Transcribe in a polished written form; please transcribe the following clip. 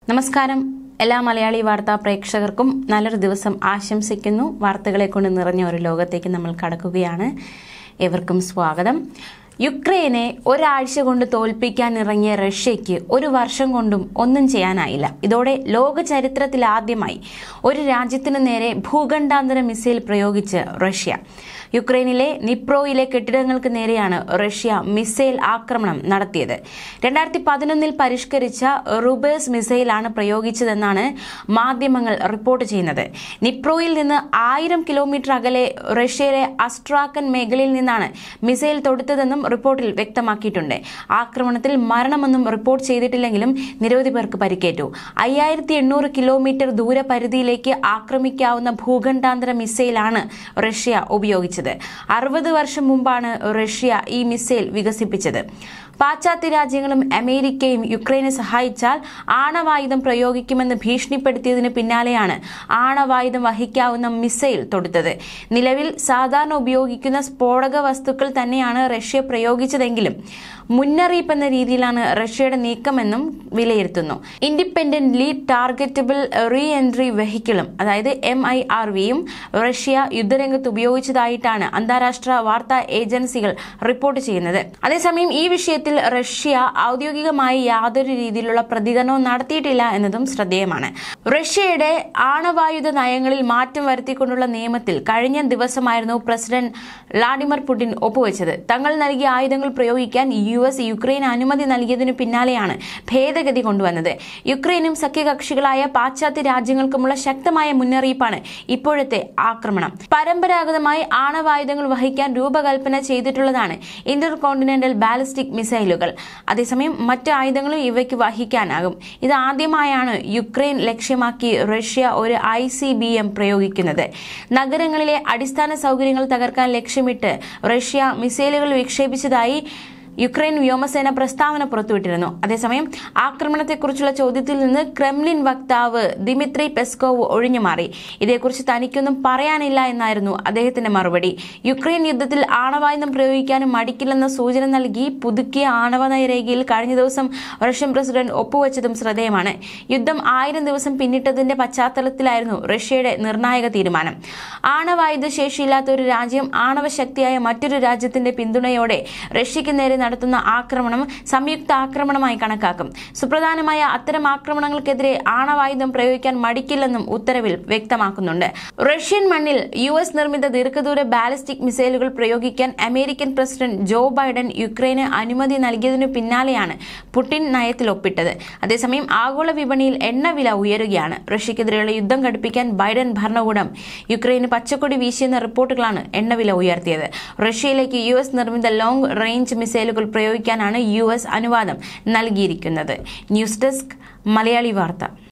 നമസ്കാരം. എല്ലാ മലയാളി വാർത്താ പ്രേക്ഷകർക്കും നല്ലൊരു ദിവസം ആശംസിക്കുന്നു. വാർത്തകളെ കൊണ്ട് നിറഞ്ഞ ഒരു ലോകത്തേക്ക് നമ്മൾ കടക്കുകയാണ്. ഏവർക്കും സ്വാഗതം. യുക്രൈനെ ഒരാഴ്ച കൊണ്ട് തോൽപ്പിക്കാൻ ഇറങ്ങിയ റഷ്യയ്ക്ക് ഒരു വർഷം കൊണ്ടും ഒന്നും ചെയ്യാനായില്ല. ഇതോടെ ലോക ചരിത്രത്തിൽ ആദ്യമായി ഒരു രാജ്യത്തിനു നേരെ ഭൂഖണ്ഡാന്തര മിസൈൽ പ്രയോഗിച്ച് റഷ്യ. യുക്രൈനിലെ നിപ്രോയിലെ കെട്ടിടങ്ങൾക്ക് നേരെയാണ് റഷ്യ മിസൈൽ ആക്രമണം നടത്തിയത്. 2011 പരിഷ്കരിച്ച റുബേഴ്സ് മിസൈലാണ് പ്രയോഗിച്ചതെന്നാണ് മാധ്യമങ്ങൾ റിപ്പോർട്ട് ചെയ്യുന്നത്. നിപ്രോയിൽ നിന്ന് 1000 കിലോമീറ്റർ അകലെ റഷ്യയിലെ അസ്ട്രാക്കൻ മേഖലയിൽ നിന്നാണ് മിസൈൽ തൊടുത്തതെന്നും റിപ്പോർട്ടിൽ വ്യക്തമാക്കിയിട്ടുണ്ട്. ആക്രമണത്തിൽ മരണമൊന്നും റിപ്പോർട്ട് ചെയ്തിട്ടില്ലെങ്കിലും നിരവധി പേർക്ക് പരിക്കേറ്റു. 5800 കിലോമീറ്റർ ദൂരപരിധിയിലേക്ക് ആക്രമിക്കാവുന്ന ഭൂഖണ്ഡാന്തര മിസൈലാണ് റഷ്യ ഉപയോഗിച്ചത്. 60 വർഷം മുമ്പാണ് റഷ്യ ഈ മിസൈൽ വികസിപ്പിച്ചത്. പാശ്ചാത്യ രാജ്യങ്ങളും അമേരിക്കയും യുക്രൈനെ സഹായിച്ചാൽ ആണവായുധം പ്രയോഗിക്കുമെന്ന് ഭീഷണിപ്പെടുത്തിയതിന് പിന്നാലെയാണ് ആണവായുധം വഹിക്കാവുന്ന മിസൈൽ തൊടുത്തത്. നിലവിൽ സാധാരണ ഉപയോഗിക്കുന്ന സ്ഫോടക വസ്തുക്കൾ തന്നെയാണ് റഷ്യ പ്രയോഗിച്ചതെങ്കിലും മുന്നറിയിപ്പ് എന്ന രീതിയിലാണ് റഷ്യയുടെ നീക്കമെന്നും വിലയിരുത്തുന്നു. ഇൻഡിപെൻഡന്റ്ലി ടാർഗറ്റബിൾ റീ എൻട്രി വെഹിക്കിളും അതായത് MIRVയും റഷ്യ യുദ്ധരംഗത്ത് ഉപയോഗിച്ചതായിട്ടാണ് അന്താരാഷ്ട്ര വാർത്താ ഏജൻസികൾ റിപ്പോർട്ട് ചെയ്യുന്നത്. അതേസമയം ഈ വിഷയത്തിൽ റഷ്യ ഔദ്യോഗികമായി യാതൊരു രീതിയിലുള്ള പ്രതികരണവും നടത്തിയിട്ടില്ല എന്നതും ശ്രദ്ധേയമാണ്. റഷ്യയുടെ ആണവായുധ നയങ്ങളിൽ മാറ്റം വരുത്തിക്കൊണ്ടുള്ള നിയമത്തിൽ കഴിഞ്ഞ ദിവസമായിരുന്നു പ്രസിഡന്റ് വ്ളാഡിമിർ പുടിൻ ഒപ്പുവെച്ചത്. തങ്ങൾ നൽകിയ ആയുധങ്ങൾ പ്രയോഗിക്കാൻ US യുക്രൈന് അനുമതി നൽകിയതിനു പിന്നാലെയാണ് ഭേദഗതി കൊണ്ടുവന്നത്. യുക്രൈനും സഖ്യകക്ഷികളായ പാശ്ചാത്യ രാജ്യങ്ങൾക്കുമുള്ള ശക്തമായ മുന്നറിയിപ്പാണ് ഇപ്പോഴത്തെ ആക്രമണം. പരമ്പരാഗതമായി ആണവായുധങ്ങൾ വഹിക്കാൻ രൂപകൽപ്പന ചെയ്തിട്ടുള്ളതാണ് ഇന്റർകോണ്ടിനെന്റൽ ബാലിസ്റ്റിക് മിസൈലുകൾ. അതേസമയം മറ്റ് ആയുധങ്ങളും ഇവയ്ക്ക് വഹിക്കാനാകും. ഇത് ആദ്യമായാണ് യുക്രൈൻ ലക്ഷ്യമാക്കി റഷ്യ ഒരു ICBM പ്രയോഗിക്കുന്നത്. നഗരങ്ങളിലെ അടിസ്ഥാന സൗകര്യങ്ങൾ തകർക്കാൻ ലക്ഷ്യമിട്ട് റഷ്യ മിസൈലുകൾ വിക്ഷേപിച്ചതായി യുക്രൈൻ വ്യോമസേന പ്രസ്താവന പുറത്തുവിട്ടിരുന്നു. അതേസമയം ആക്രമണത്തെക്കുറിച്ചുള്ള ചോദ്യത്തിൽ നിന്ന് ക്രെംലിൻ വക്താവ് ദിമിത്രി പെസ്കോവ് ഒഴിഞ്ഞുമാറി. ഇതേക്കുറിച്ച് തനിക്കൊന്നും പറയാനില്ല എന്നായിരുന്നു അദ്ദേഹത്തിന്റെ മറുപടി. യുക്രൈൻ യുദ്ധത്തിൽ ആണവായുധം പ്രയോഗിക്കാനും മടിക്കില്ലെന്ന സൂചന നൽകി പുതുക്കിയ ആണവ നയരേഖയിൽ കഴിഞ്ഞ ദിവസം റഷ്യൻ പ്രസിഡന്റ് ഒപ്പുവെച്ചതും ശ്രദ്ധേയമാണ്. യുദ്ധം 1000 ദിവസം പിന്നിട്ടതിന്റെ പശ്ചാത്തലത്തിലായിരുന്നു റഷ്യയുടെ നിർണായക തീരുമാനം. ആണവായുധ ശേഷിയില്ലാത്ത ഒരു രാജ്യം ആണവശക്തിയായ മറ്റൊരു രാജ്യത്തിന്റെ പിന്തുണയോടെ റഷ്യയ്ക്ക് നേരെ നടത്തുന്ന ആക്രമണം സംയുക്ത ആക്രമണമായി കണക്കാക്കും. സുപ്രധാനമായ അത്തരം ആക്രമണങ്ങൾക്കെതിരെ ആണവായുധം പ്രയോഗിക്കാൻ മടിക്കില്ലെന്നും ഉത്തരവിൽ വ്യക്തമാക്കുന്നുണ്ട്. റഷ്യൻ മണ്ണിൽ US നിർമ്മിത ദീർഘദൂര ബാലിസ്റ്റിക് മിസൈലുകൾ പ്രയോഗിക്കാൻ അമേരിക്കൻ പ്രസിഡന്റ് ജോ ബൈഡൻ യുക്രൈന് അനുമതി നൽകിയതിനു പിന്നാലെയാണ് പുടിൻ നയത്തിൽ ഒപ്പിട്ടത്. അതേസമയം ആഗോള വിപണിയിൽ എണ്ണവില ഉയരുകയാണ്. റഷ്യക്കെതിരെയുള്ള യുദ്ധം ഘടിപ്പിക്കാൻ ബൈഡൻ ഭരണകൂടം യുക്രൈന് പച്ചക്കൊടി വീശിയെന്ന റിപ്പോർട്ടുകളാണ് എണ്ണവില ഉയർത്തിയത്. റഷ്യയിലേക്ക് US നിർമ്മിത ലോങ് റേഞ്ച് മിസൈലുകൾ പ്രയോഗിക്കാനാണ് US അനുവാദം നൽകിയിരിക്കുന്നത്. ന്യൂസ് ഡെസ്ക് മലയാളി വാർത്ത.